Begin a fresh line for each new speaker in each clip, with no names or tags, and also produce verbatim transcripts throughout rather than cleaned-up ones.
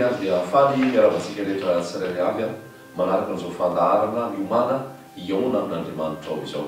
azy dia faly miaravatsika rehetra tsirairay avy a manaraka an'izao fandaharana miomana iona amin'Andriamanitra ao izao.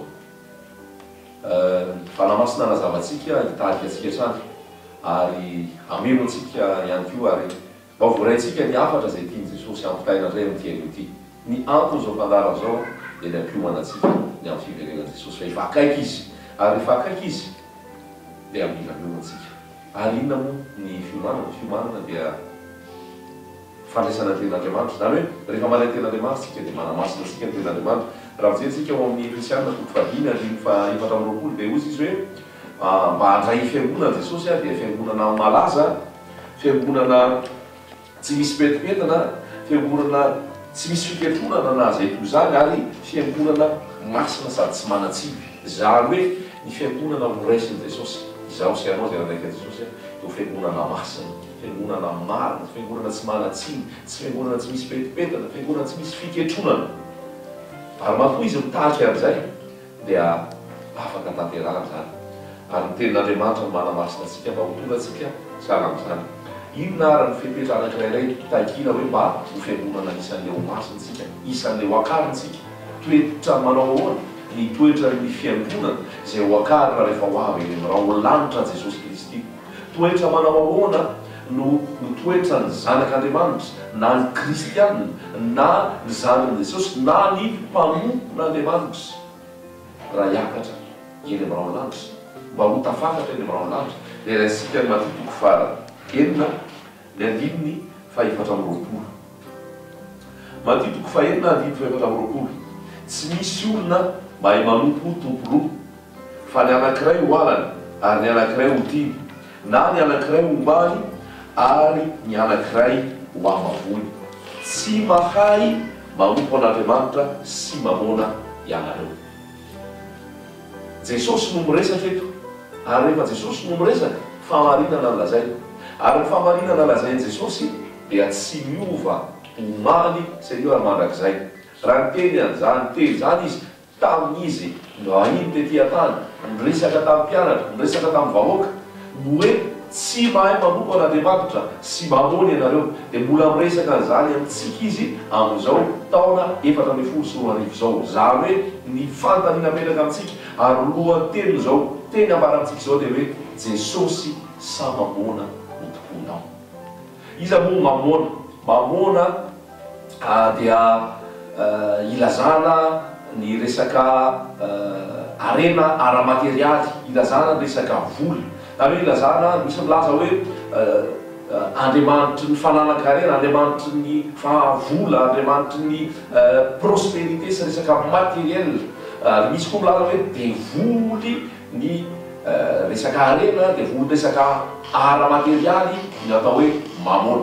Fanamasina nazavatsika hitarika antsika trany ary ameno antsika ihany koa ary mba voaraintsika ny afatra izay tiany Jesosy amin'ny fitaina indray amin'ity anio ity. Ny antony izao fandaharana izao dia ny ampiomana antsika ny amin'ny fiverenan'i Jesosy fa efa akaiky izy ary rehefa akaiky izy dia amila miomana antsika. Ary inona moa ny fiomanana? Fiomanana dia fandraisana ten'Andriamanitra. Zany hoe rehefa malay ten'Andriamanitra tsika dia manamasina tsika ny ten'Andriamanitra. Raha mijery ao amin'ny Efesianina toko fahadimy andiny fa efatra amby roapolo dia hozy izy hoe mba handray fiangonana Jesosy dia fiangonana malaza, fiangonana tsy misy petipetana, fiangonana tsy misy fiketronana na zay toy izany ary fiangonana masina sady tsy manatsivy. Zany hoe ny fiangonana voraisin'i Jesosy. Izaho sy ianao izay nandraika Jesosy dia fiangonana masina, fiangonana marina, fiangonana tsy manatsivy, tsy fiangonana tsy misy petipetana, fiangonana tsy misy fiketronana. Ary matoa izy mitarika amin'izay dia afaka tanterahana zany. Ary ny tenin'Andriamanitra no manamasina antsika mba ho tonga antsika sahala amin'izany. Inona ary ny fepetra anankiray taikina hoe mba ho fiangonana isan'ilay masintsika, isan'ilay hoakarintsika. Toetra manao ahoana ny toetra ny fiangonana izay hoakarina rehefa ho avy eny raha ho lanitra Jesosy Kristy. Toetra manao ahoana no no toetra ny zanak'Andriamanitra na ny kristianina na ny zanan'i Jesosy na ny mpanompon'Andriamanitra raha hiakatra eny amin'ny rano lanitra mba ho tafakatra eny amin'ny rano lanitra dia raisika ny matitoko fara enina ny andininy fa efatra amby roapolo. Matitoko fa enina andininy fa efatra amby roapolo. Tsy misy olona mahay manompo tompo roa fa ny anankiray ho alany ary ny anankiray ho tiny na ny anankiray ho ombany ary ny anankiray ho amavony. Tsy mahay manompo an'Andriamanitra sy mamona ianareo. Jesosy no miresaka eto ary rehefa Jesosy no miresaka famarinana ny lazainy ary ny famarinana lazainy Jesosy dia tsy miova omaly sérieux ary mandrakizay. Raha ny teny an'izany teny zany izy tamin'izy vahiny tetỳ an-tany niresaka tamin'ny mpianatra, niresaka tamin'ny vahoaka no hoe tsy mahay manompo an'Andriamanitra sy mamony ianareo dia mbola miresaka an'izany amintsika izy amin'izao taona efatra ambin'ny folo sy roa arivo izao. Zany hoe ny fantaniana menaka amintsika ary lohan'ny teny izao teny ambarantsika izao dia hoe Jesosy sa mamona no tomponao. Iza moa mamona? Mamona dia ilazana ny resaka arena ara-materialy, ilazana ny resaka voly. Zany hoe ilazana misy milaza hoe Andriamanitry ny fananakarena, Andriamanitry ny fahavola, Andriamanitry ny prospérité sy resaka materiel. Ary misy koa milaza hoe devoly ny resaka arena, devoly resaka ara-materialy ny atao hoe mamona.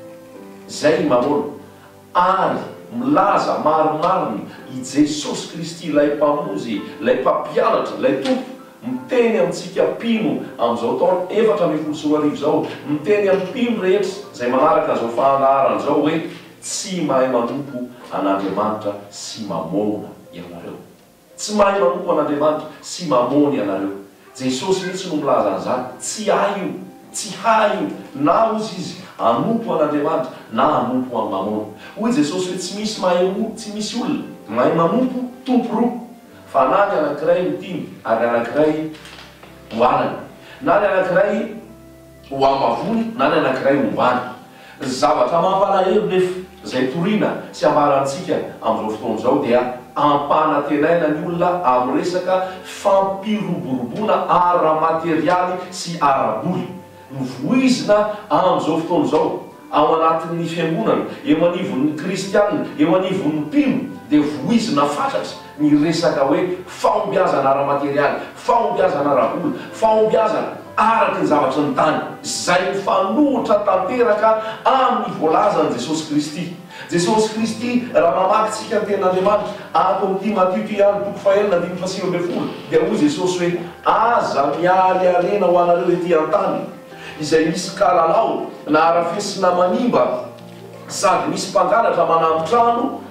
Zay mamona. Ary milaza marimariny i Jesosy Kristy ilay mpamonjy, ilay mpampianatra, ilay tompo miteny amintsika mpino amin'izao taona efatra ambin'ny folo sy roa arivo izao, miteny amin'ny mpino rehetra izay manaraka an'izao fandaharana izao hoe tsy mahay manompo an'Andriamanitra sy mamona ianareo. Tsy mahay manompo an'Andriamanitra sy mamona ianareo. Jesosy mihitsy no milaza an'izany. Tsy hay io, tsy hay io na ozy izy anompo an'Andriamanitra na anompo amin'ny mamona. Hoy Jesosy hoe tsy misy mahay mo, tsy misy olona mahay manompo tompo roa fa na ny anankiray ho tiny ary anankiray ho alany, na ny anankiray ho amavony na ny anankiray ho ombany. Zavatra mampalahelo nefa izay toriana sy ambarantsika amin'izao fotoana izao dia ampanantenaina ny olona amin'ny resaka fampiroboroboana ara-materialy sy ara-boly. Novoizina amin'izao fotoana izao ao anatin'ny fiangonana, eo anivon'ny kristianina, eo anivon'ny mpino dia voizina fatratra ny resaka hoe fahombiazana ara-materialy, fahombiazana ara-boly, fahombiazana araky ny zavatry ny tany. Zay fanohitra tanteraka amin'ny voalazan'i Jesosy Kristy. Jesosy Kristy raha mamakytsika ny tenin'Andriamanitra ato amin'ity Matio ihany toko fahaenina andininy fa sivy ambin'ny folo dia hoy Jesosy hoe aza mialy arena ho anareo ety an-tany izay misy kalalao na arafesina manimba sady misy mpangalatra manambitrano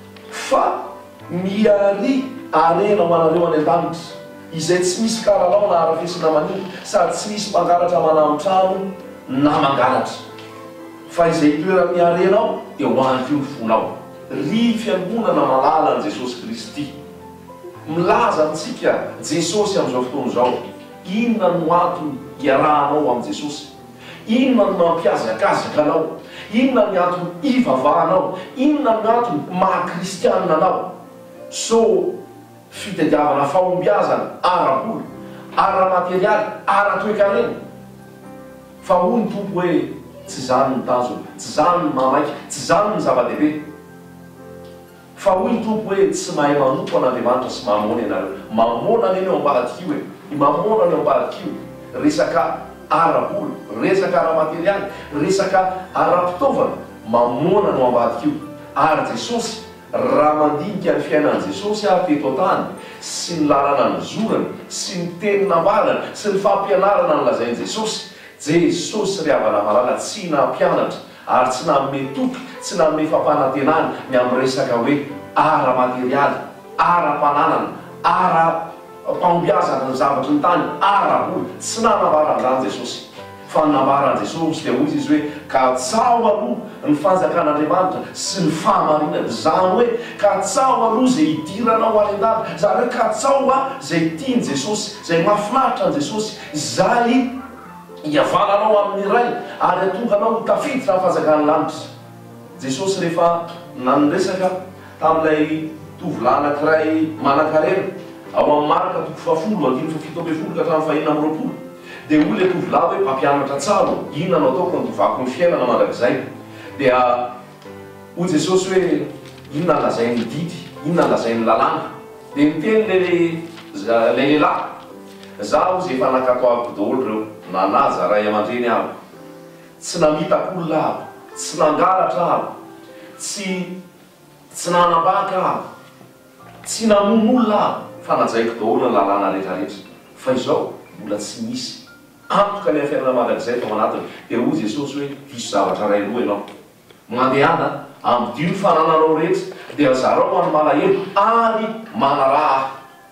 fa miary arena ho anareo any an-danitra izay tsy misy kalalao na arafesina manimba sady tsy misy mpangalatra manambitrano na mangalatra fa izay toerany arenao dia ho an'ny io ny fonao. Ry fiangonana malala an Jesosy Kristy. Milaza antsika Jesosy amin'izao fotoana izao. Inona no antony iarahanao amin'i Jesosy? Inona no mampiazakazaka anao? Inona ny antony ivavahanao? Inona ny antony maha-kristianina anao? So fitadiavana fahombiazana ara-bola, ara-materialy, ara-toekarena. Fa hoy ny tompo hoe tsy zany ny tanjona, tsy zany ny mamaiky, tsy zany ny zava-dehibe. Fa hoy ny tompo hoe tsy mahay manompo an'Andriamanitra sy mamona ianareo. Mamona ny eo ambadikio e. I mamona ny eo ambadikio. Resaka ara-bola, resaka ara-materialy, resaka ara-pitaovana. Mamona no ambadikio. Ary Jesosy, raha mandinika ny fiainan'i Jesosy ary teto an-tany, sy ny lalana ny zorany, sy ny teny nambarana, sy ny fampianarana ny lazain'i Jesosy. Jesosy ry havana malala tsy nampianatra ary tsy nanome toky, tsy nanome fampanantenana ny amin'ny resaka hoe ara-materialy, ara-pananana, ara-pahombiazana ny zavatra ny tany, ara-bola. Tsy nanambaran'izany Jesosy. Fa nambaran'i Jesosy dia hoy izy hoe ka tsao aloha ny fanjakan'Andriamanitra sy ny fahamarinana. Zany hoe ka tsao aloha izay idiranao any an-dala. Zany hoe ka tsao a izay tiany Jesosy, izay mahafinaritra an Jesosy, izay iavananao amin'ny iray ary atonganao ho tafiditra amin'ny fanjakan'ny lanitra. Jesosy rehefa naniresaka tamin'ilay tovolahy anankiray manan-karena ao amin'ny Marka toko fahafolo andimy fafito ambin'ny folo ka hatramin'ny fahaenina amby roapolo, dia hoy ilay tovolahy hoe mpampianatra tsara, inona no ataoko handovako ny fiainana mandrakizay? Dia hoy Jesosy hoe inona no lazain'ny didy, inona no lazain'ny lalàna? Dia miteny ilay lehilahy, zaho izay efa nankatoaviko daholo ireo, nanaja ray aman-dreny aho, tsy namitako olona aho, tsy nangalatra aho, tsy tsy nanambaka aho, tsy namono olona aho, fa najaiko daholo ny lalàna rehetrarehetra. Fa izao mbola tsy misy antoka ny fiainana mandrakizay tao anatiny. Dia hoy Jesosy hoe diso zavatra ray aloha ianao, mandehana amin'ny dio fanananao rehetra, dia zarao amin'ny malahelo ary manaraha.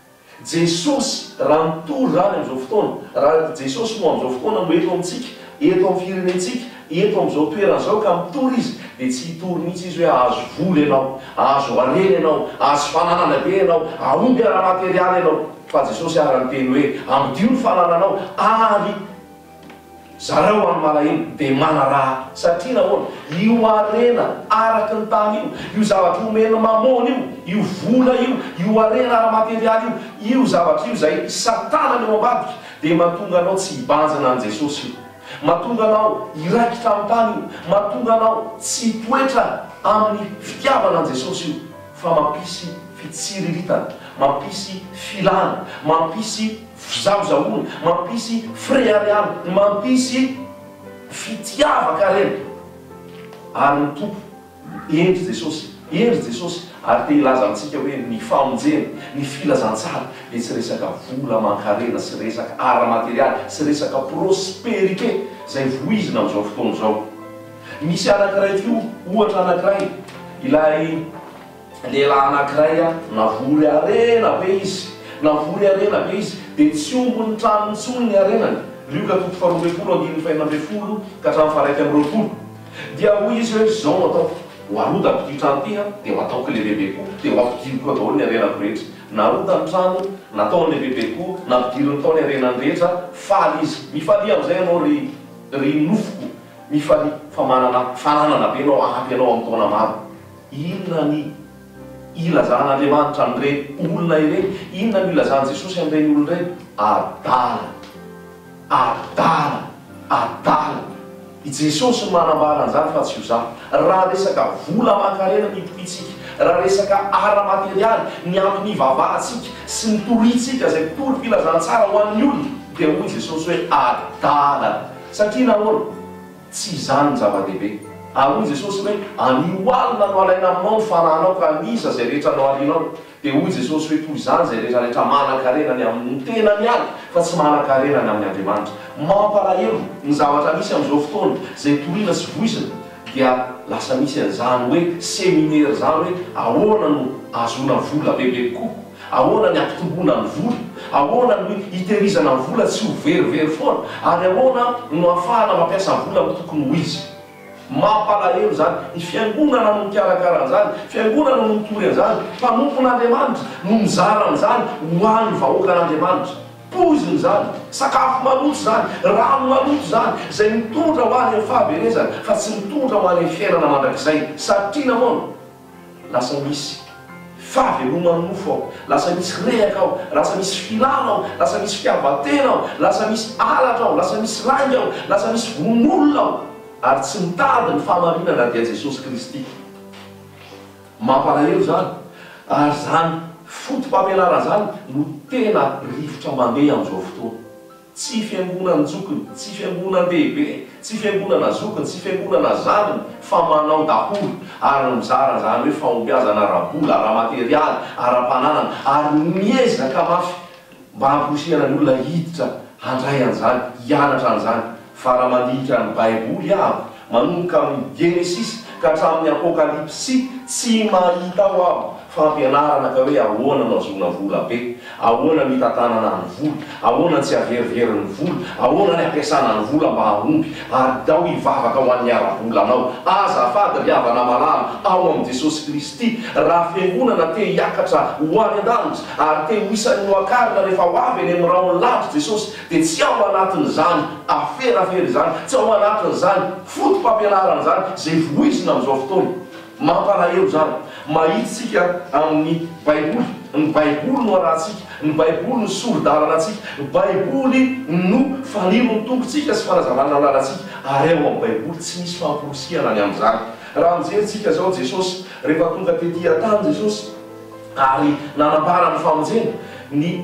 Jesosy raha mitory zany amin'izao fotoana, raha Jesosy mo amin'izao fotoana no eto amintsika, eto amin'ny firenentsika, eto amin'izao toerana izao ka mitory izy, dia tsy hitory mihitsy izy hoe azo vola ianao, azo harena ianao, azo fananana be ianao, aomby ara-materialy ianao. Fa Jesosy ary miteny hoe amin'ny ny fanananao ary zareo amin'ny malahelo dia manaraha. Satria nahoana? Io harena araka ny tany io, io zavatra omena mamona io, io vola io, io harena ara-materialy io, io zavatra io izay Satana eo ambadika, dia mahatonga anao tsy hibanjana an Jesosy io, mahatonga anao hiraikitra amin'ny tany io, mahatonga anao tsy hitoetra amin'ny fitiavana an Jesosy io, fa mampisy fitsiriritana, mampisy filana, mampisy fizahozahoana, mampisy frehariana, mampisy fitiavaka reny. Ary ny tompo endry Jesosy, endry Jesosy, ary te hilaza amintsika hoe ny famonjena, ny filazantsara dia tsy resaka vola mankarena, sy resaka ara-materialy, sy resaka prosperité izay voizina amin'izao fotoana izao. Misy anankiray io, ohatra anankiray, ilay lehilahy anankiray a navory arena be izy, navory arena be izy, dia tsy ombony trano intsony ny arenany. Luka toko faharoa ambin'ny folo andininy fahaenina ambin'ny folo ka hatramin'ny faharaika amby roapolo. Dia hoy izy hoe zao no ataoko, ho arodako ity trano ity dia ho ataoko ilay bebe koa, dia ho ampidiriko daholo ny arenako rehetra. Naroda ny trano, nataon'ilay bebe koa, nampidiriny tao ny arenany rehetra, faly izy. Mifaly amin'izay ianao ry ry nofoko, mifaly fa manana fananana be ianao, ampy ianao amin'ny taona maro. Inona ny ilazan'Andriamanitra amin'ireny olona ireny? Inona no ilazan'i Jesosy amin'ireny olona ireny? Adala, adala, adala. I Jesosy no manambara an'izany fa tsy ho zany. Raha resaka vola mankarena ny tohitsika, raha resaka ara-materialy ny ampy ny vavahantsika sy ny toritsika izay tory filazantsara ho an'ny olona, dia hoy Jesosy hoe adala. Satria nahoana? Tsy izany ny zava-dehibe. Hoy Jesosy hoe anio alina no alaina aminao ny fananao ka anisa izay rehetra anao alianao. Dia hoy Jesosy hoe toy izany izay rehetrarehetra manan-karena ny amin'ny tenany ihany, fa tsy manan-karena ny amin'ny Andriamanitra. Mampalahelo ny zavatra misy amin'izao fotoana izay toriana sy voizina, dia lasa misy an'izany hoe seminaire zany hoe ahoana no azona vola bebe koa, ahoana ny ampitomboana ny vola, ahoana no hitehirizana ny vola tsy ho verivery foana, ary ahoana no ahafahana mampiasa ny vola amin'ny tokony ho izy. mampalahelo zany ny fiangonana no mikarakara-zany, fiangonana no mitory an'izany, mpanompon'Andriamanitra no mizara an'izany ho an'ny vahoakan'Andriamanitra. Poziny zany, sakafo maloto zany, rano maloto zany, izay mitondra ho any amin'ny fahaberezana, fa tsy mitondra ho any amin'ny fiainana mandrakizay. Satria namoana lasa misy fahavelomany mofo ao, lasa misy rehaka ao, lasa misy filana ao, lasa misy fiavatena ao, lasa misy alatra ao, lasa misy rangy ao, lasa misy vonon'olona ao, ary tsy mitady ny fahamarinana dia Jesosy Kristy. Mampalahelo zany, ary zany fotom-pampianarana zany no tena rivotra mandeha amin'izao fotoana. Tsy fiangonana jokony, tsy fiangonana lehibe, tsy fiangonana zokony, tsy fiangonana zanony, fa manao daholo ary mizara zany hoe fahombiazana ara-bola, ara-materialy, ara-pananana, ary miezaka mafy mba hamposihana ny olona hiditra handray an'izany, hianatra an'izany. Fa raha mandika ny Baiboly avy manomboka amin'ny Genesis ka hatramin'ny Apokalipsy, tsy mahita ao aho fampianarana ka hoe ahoana no azona vola be, ahoana mitantanana ny vola, ahoana tsy averivery ny vola, ahoana ny ampiasana ny vola mba hahomby, ary dao hivavaka ho an'ny ara-bolanao. Azafady ry havana malala ao amin'ny Jesosy Kristy. Raha fiangonana te hiakatra ho any an-danitra ary te ho isan'ny hoakarina rehefa ho avy eny amin'ny raony lavitra Jesosy, dia tsy ao anatin'izany aferafery zany, tsy ao anatin'izany fotom-pampianarana zany izay voizina amin'izao fotoana. Mampalahelo zany mahitsika amin'ny Baiboly. Ny Baiboly no arahantsika, ny Baiboly no soro-dalana antsika, ny Baiboly no faniro ny tompontsika sy fanazavana lalantsika, ary eo amin'ny Baiboly tsy misy famporosiana ny amin'izany. Raha mijerytsika zao Jesosy rehefa tonga tetỳ an-tany Jesosy ary nanambara ny famonjena ny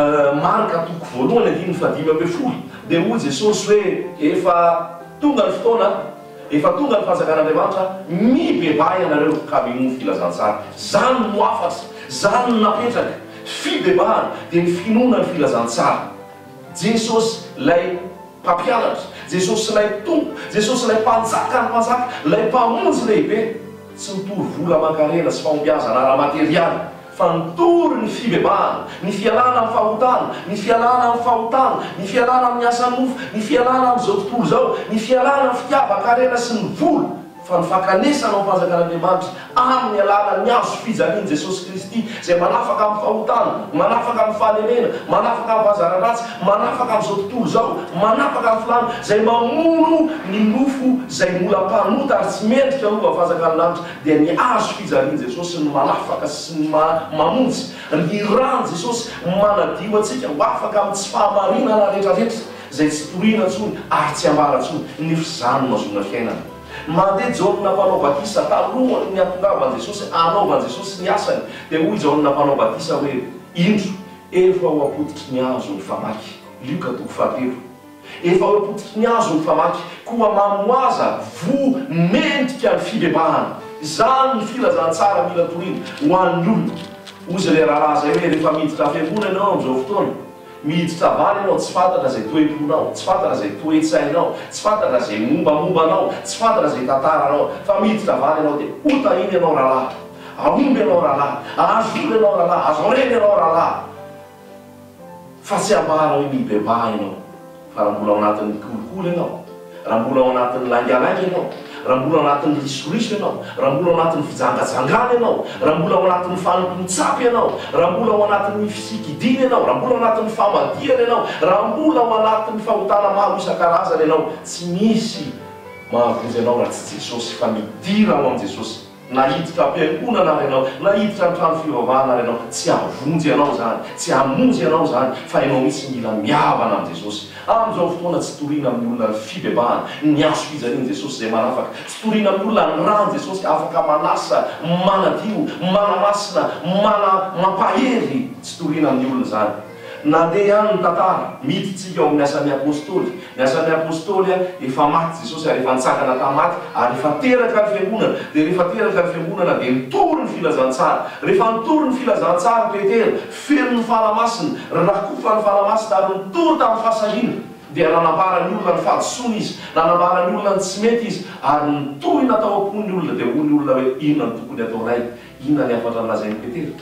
marika toko voalohany andiny fadimy amby folo, dia hoy Jesosy hoe efa tonga ny fotoana, efa tonga ny fanjakan'Andriamanitra, mibebay ianareo ka minono filazantsara. Zany no afatra, zany no napetraka fibebahana dia ny finoana ny filazantsara. Jesosy lay mpampianatra, Jesosy lay tompo, Jesosy lay mpanjaka ny mpanjaka, lay mpamonjy lehibe, tsy mitory vola aman-karena sy fahombiazana ara-materialy, fa nitory ny fibebahana, ny fialana amin'ny fahotana, ny fialana amin'ny fahotana, ny fialana amin'ny asan'ny mofo, ny fialana amin'izao tontolo zao, ny fialana amin'ny fitiavan-karena sy ny vola, fa ny fankanesana ao mpanjakan'Andriamanitra amin'ny alalan'ny azo fijaliany Jesosy Kristy, izay manafaka amin'ny fahotana, manafaka amin'ny fahalemena, manafaka amin'ny vazara-ratsy, manafaka amin'izao tontolo zao, manafaka amin'ny filana, izay mamono ny nofo izay mbola mpanota ary tsy mendrika hova fanjakan'Andriamanitra, dia ny azo fijaliany Jesosy ny manafaka sy ny mamonjy. Ny rano Jesosy manadio antsika ho afaka amin'ny tsy fahamarinana rehetrarehetra izay tsy toriana intsony ary tsy ambara intsony, ny fizany no azona fiainana. Mandeha Jaona mpanao batisa talohany ny atongavan'i Jesosy, anaovan'i Jesosy ny asany, dia hoy Jaona mpanao batisa hoe indro efa ho apotitry ny azo ny famaky. Luka toko fahatelo. Efa ho apotitry ny azo ny famaky, koa mamoaza vo mendrika ny fibebahana. Zany ny filazantsara mila toriana ho an'ny olona. Ozy le raharaha zay hoe rehefa miditra fiangonana ianao amin'izao fotoana, miditra vany ianao tsy fantatra izay toe-ponao, tsy fantatra izay toe-tsainao, tsy fantatra izay mombamombanao, tsy fantatra izay tantaranao, fa miditra vany ianao dia hotahiny ianao rahalahy, ahomby ianao rahalahy, ahazola ianao rahalahy, azo reny ianao rahalahy, fa tsy ambara hoe mibebaha ianao. Fa raha mbola ao anatin'ny kolikoly ianao, raha mbola ao anatin'ny langalanga ianao, raha mbola ao anatin'ny risoriso ianao, raha mbola ao anatin'ny fijangajangana ianao, raha mbola ao anatin'ny fanompontsapy ianao, raha mbola ao anatin'ny fisikidina ianao, raha mbola ao anatin'ny famadihana ianao, raha mbola ao anatin'ny fahotana maro isan-karazana ianao, tsy misy mahavonjy ianao raha tsy Jesosy, fa midira ao amin'i Jesosy. Nahiditra am-piangonana ary ianao, nahiditra amin'ny trano fivavahana ary ianao, tsy havonjy ianao zany, tsy hamonjy ianao zany, fa ianao mitsy mila mihavana amin'i Jesosy. Amin'izao fotoana tsy toriana amin'ny olona ny fibebahana, ny azo fijaliany Jesosy izay manafaka, tsy toriana amin'ny olona ny rano Jesosy afaka manasa, manadio, manamasina, mana mampahery, tsy toriana amin'ny olona zany. Nandeha ihany ny tantara, miditsika ao amin'ny asan'ny apôstôly. Ny asan'ny apôstôly efa maty Jesosy ary efa nitsangana tamaty ary efa teraka ny fiangonana, dia rehefa teraka ny fiangonana dia nitory ny filazantsara. Rehefa nitory ny filazantsara Petera, feno ny falamasina, rakofa ny falamasina ary nitory tamin'ny fahasahina, dia nanambara ny olona ny fahadisoana izy, nanambara ny olona ny tsy mety izy, ary nitohy natao am-pon'ny olona, dia hoy ny olona hoe inona ny tokony ataonay, inona ny afatra nolazain'ny Petera.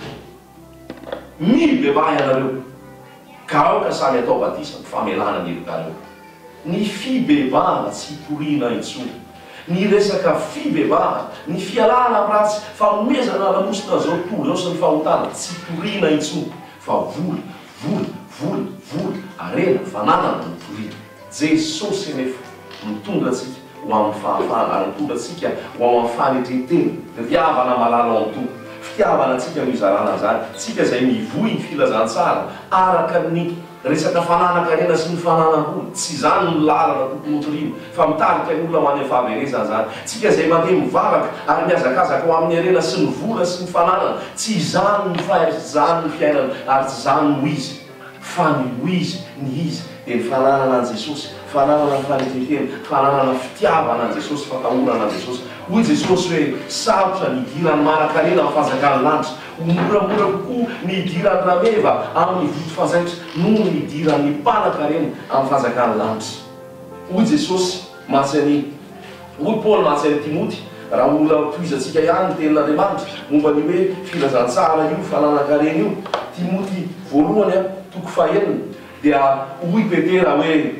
Mibebaha ianareo, ka aoka samy atao batisa ny famelana ny elokareo. Ny fibebahana tsy toriana intsony. ny resaka fibebahana, ny fialana ratsy, fanomezana lamosina zao tontolo zao sy ny fahotana, tsy toriana intsony, fa vola, vola, vola, vola, arena, fananana ny toriana. Jesosy nefa mitondra atsika ho amin'ny fahafahana, ary mitondra atsika ho amin'ny fanetretena, fitiavana malala ao amin'ny tompo, fitiavana atsika mizarana zany, tsika izay mivohy ny filazantsara araka ny resaka fananakarena sy ny fananam-bola, tsy zany ny lalana tokony hotoriana, fa mitarika ny olona ho any fahaverezana zany. Tsika izay mandeha mivavaka ary miazakazaka ho amin'ny arena sy ny vola sy ny fananana, tsy zany ny fahaizany ny fiainana, ary tsy zany no izy, fa ny izy, ny izy dia ny fananana an Jesosy, fananana ny fanetretena, fananana fitiavana an Jesosy, fatahorana an Jesosy. Hoy Jesosy hoe sarotra ny idirany manan-karena amin'ny fanjakany lanitra, moramora kokoa ny idirany rameva amin'ny voto fanjaitra noho ny idirany mpanan-karena amin'ny fanjakany lanitra. Hoy Jesosy mahatsy hoy Paoly mahatsy any Timoty, raha olona toizantsika ihany ny tenin'Andriamanitra momba ny hoe filazantsara io, fananan-karena io. Timoty voalohany a toko fahaenina dia hoy Petera hoe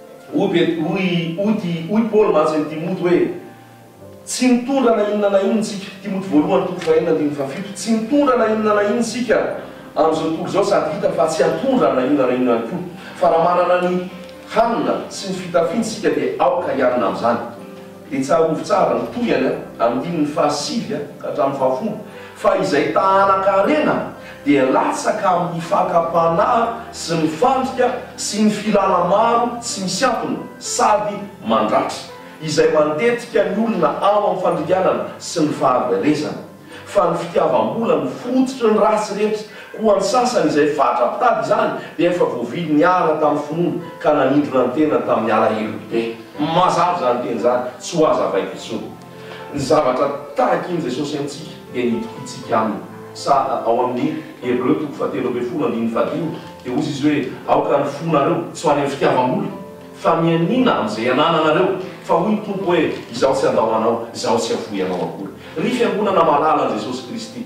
hoy hoy Paoly mahatsy any Timoty hoe tsy mitondra na inona na inona sika. Timoty voalohany toko fahaenina andiny fafito, tsy mitondra na inona na inona sika amin'izao tontolo zao, sady hita fa tsy hatondra na inona na inona ihany koa, fa raha manana ny hanina sy ny fitafiny sika dia aoka hiarina amin'izany. Dia tsarovy tsara ny toyany amin'ny dininy fahasivy hatramin'ny fahafolo, fa izay tahanan-karena dia latsaka amin'ny fakapanahy sy ny fandrika sy ny filana maro sy misy ampony sady mandratra, izay mandetika ny olona ao amin'ny fandrikanana sy ny fahaverezana. Fa ny fitiavam-bola ny fototry ny ratsy rehetra, koa ny sasany izay fatra-pitady izany dia efa voavily niara tamin'ny finoana ka nanindrona ny tena tamin'ny alahelo be. Mazava zany teny zany, tsy ho aza vaiko intsony. Ny zavatra tahaka iny Jesosy amintsika dia nitokitsika aminy. Sa ao amin'ny Hebreo toko fahatelo ambin'ny folo andiny fahadimy dia hozy izy hoe aoka ny fonareo tsy ho any amin'ny fitiavam-bola, fa mianina amin'izay anananareo, fa hoy ny tompo hoe izaho tsy andao anao, izaho tsy hafoy anao akory. Ry fiangonana malala an Jesosy Kristy,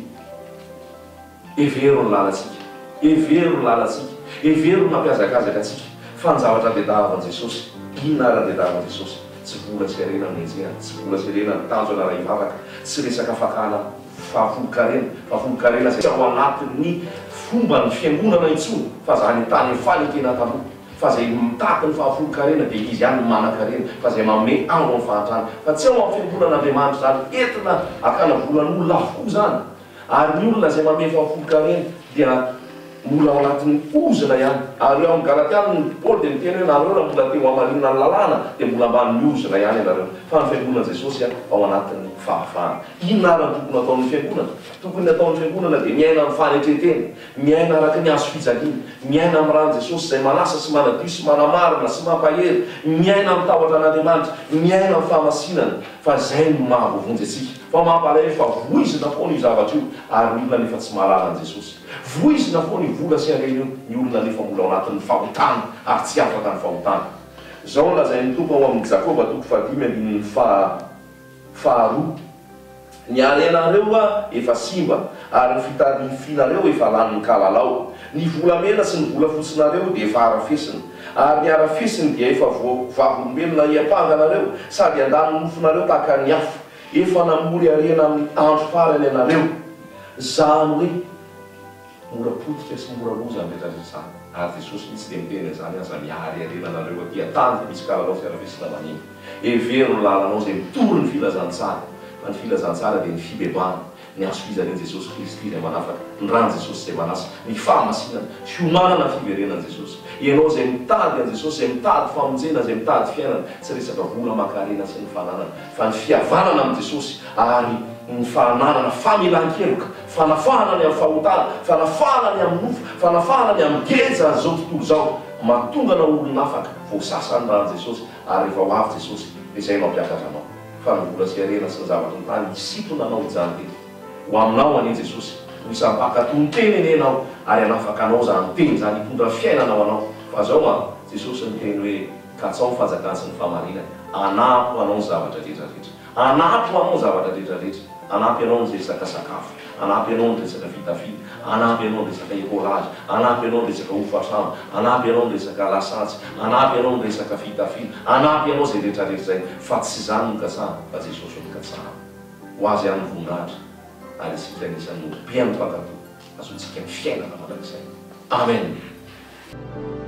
evero ny lalantsika, evero ny lalantsika, evero ny mampiazakazaka atsika, fa ny zavatra bedava an Jesosy, inona ara-bedava an Jesosy? Tsy vola sy arena ny enjehana, tsy vola sy arena ny tanjo anaray ivavaka, tsy resaka fakana fahafolo-karena, fahafolo-karena zay ao anatin'ny fomba ny fiangonana intsony, fa zany tany fanekena taloha, fa zay mitaky ny fahafolo-karena dia izy ihany ny manan-karena, fa zay manome ango amin'ny fahantrana, fa tsy ao amin'ny fiangonan'Andriamanitra zany entina akana volan'olona avokoa zany. Ary ny olona zay manome fahafolo-karena dia mbola ao anatin'ny ozina ihany. Ary eo amin'ny Galatiana ny Paoly dia miteny hoe nareo raha mbola teo amarinana ny lalàna dia mbola ambany ozina ihany ianareo. Fa ny fiangonana Jesosy ao anatin'ny fahafahana. Inona ary tokony ataon'ny fiangonana? Tokony ataon'ny fiangonana dia miaina amin'ny fanetretena, miaina araka ny azo fijaliana, miaina amin'ny rahan'i Jesosy izay manasa sy manadio sy manamarina sy mampahery, miaina amin'ny tahotra an'Andriamanitra, miaina amin'ny fahamasinana, fa izay no mahavovonjy atsika. Fa mampalahelo fa voizina foana io zavatra io, ary ny olona nefa tsy mahalala an Jesosy. Voizina foana io vola sy arena io, ny olona nefa mbola ao anatin'ny fahotana ary tsy afaka ny fahotana. Zao no lazain'ny tompo ao amin'ny Jakoba toko fahadimy andininy faharoa. Ny arenareo a efa simba, ary ny fitarifinareo efa lany ny kalalao. Ny volamena sy ny vola fotsinareo dia efa arafesina, ary ny arafesiny dia efa vavolombelona iampanganareo, sady andany nofonareo tahaka ny afo. Efa namory arena amin'ny andro farany ianareo. Zany hoe mora potika sy mora loza mipetratra izany. Ary Jesosy mitsy dia miteny izany aza miary arena anareo aty an-tany dia misy kalalao sy arafesina maniny. Evero ny lalanao izay mitory ny filazantsara. Fa ny filazantsara dia ny fibebahana, ny hasofizan'i Jesosy Kristy izay manafaka, ny rahan'i Jesosy izay manasa, ny fahamasinana, fiomanana fiverenan'i Jesosy. Ianao izay mitady an Jesosy, izay mitady famonjena, izay mitady fiainana, tsy resaka vola aman-karena sy ny fananana, fa ny fihavanana amin'ny Jesosy ary ny fananana famelan-keloka, fanafahana ny amin'ny fahotana, fanafahana ny amin'ny nofo, fanafahana ny amin'ny geja zao tontolo zao, mahatonga na olona afaka voasasa ny rahan'i Jesosy ary efa ho avy Jesosy dia izay mampiakatra anao. Fa ny vola sy arena sy ny zavatra ny tany isitona anao izany teny. Ho aminao anie Jesosy, ho isam-pakatony teny eny enao ary anafaka anao zany teny zany hitondra fiainanao anao. Fa zao a Jesosy ny teny hoe katsao ny fanjakana sy ny fahamarinana, anapo anao ny zavatra rehetrarehetra, anapo anao ny zavatra rehetrarehetra, anampy anao ny resaka sakafo, anampy ianao ny resaka fitafity, anampy ianao ny resaka écolage, anampy ianao ny resaka hofatrano, anampy ianao ny resaka lasantsy, anampy ianao ny resaka fitafity, anampy ianao zay rehetrarehetra zay, fa tsy zany no katsahana fa Jesosy no katsahana. Ho azy ihany voninahitra ary isika anisan'ny mpiaino fankatoa azontsika ny fiainana mandrakizay. Amen.